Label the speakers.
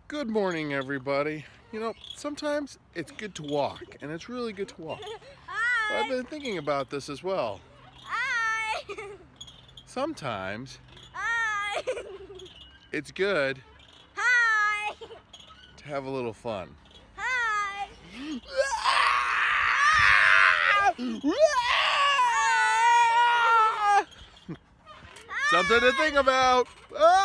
Speaker 1: Good morning, everybody. You know, sometimes it's good to walk, and it's really good to walk. But I've
Speaker 2: Hi!
Speaker 1: been thinking about this as well.
Speaker 2: Hi!
Speaker 1: Sometimes
Speaker 2: Hi!
Speaker 1: it's good
Speaker 2: Hi!
Speaker 1: to have a little fun.
Speaker 2: Hi!
Speaker 1: Something to think about.